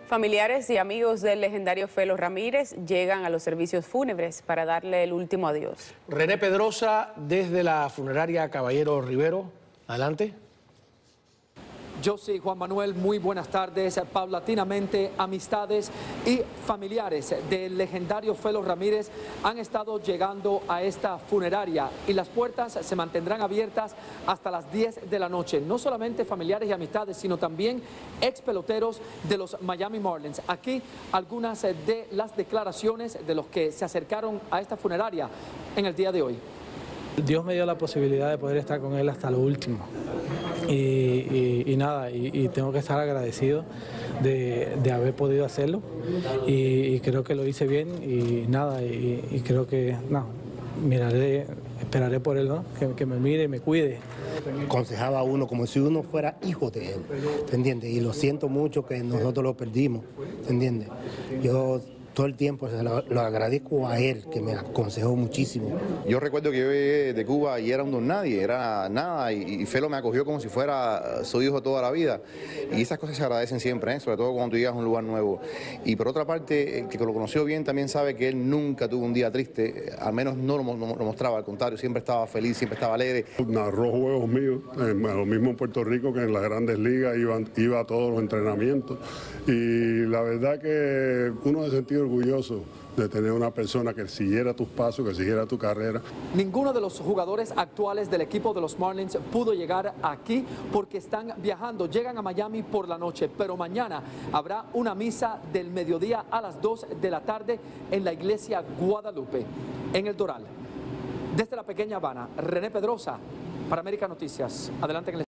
Familiares y amigos del legendario Felo Ramírez llegan a los servicios fúnebres para darle el último adiós. René Pedrosa, desde la funeraria Caballero Rivero. Adelante. Yo sí, Juan Manuel, muy buenas tardes. Paulatinamente, amistades y familiares del legendario Felo Ramírez han estado llegando a esta funeraria y las puertas se mantendrán abiertas hasta las 10 de la noche. No solamente familiares y amistades, sino también ex peloteros de los Miami Marlins. Aquí algunas de las declaraciones de los que se acercaron a esta funeraria en el día de hoy. Dios me dio la posibilidad de poder estar con él hasta lo último y nada, tengo que estar agradecido de haber podido hacerlo y creo que lo hice bien y nada, y creo que no, esperaré por él, ¿no? Que me mire y me cuide. Aconsejaba a uno como si uno fuera hijo de él, ¿te entiendes? Y lo siento mucho que nosotros lo perdimos, ¿te entiendes? Yo todo el tiempo lo agradezco a él, que me aconsejó muchísimo. Yo recuerdo que yo llegué de Cuba y era un don nadie, era nada, y Felo me acogió como si fuera su hijo toda la vida. Y esas cosas se agradecen siempre, sobre todo cuando tú llegas a un lugar nuevo. Y por otra parte, el que lo conoció bien también sabe que él nunca tuvo un día triste, al menos no lo mostraba, al contrario, siempre estaba feliz, siempre estaba alegre. Narró juegos míos, lo mismo en Puerto Rico que en las grandes ligas, iba a todos los entrenamientos. Y la verdad que uno se sentía orgulloso de tener una persona que siguiera tus pasos, que siguiera tu carrera. Ninguno de los jugadores actuales del equipo de los Marlins pudo llegar aquí porque están viajando, llegan a Miami por la noche, pero mañana habrá una misa del mediodía a las 2 de la tarde en la iglesia Guadalupe, en El Doral. Desde la pequeña Habana, René Pedrosa, para América Noticias. Adelante en el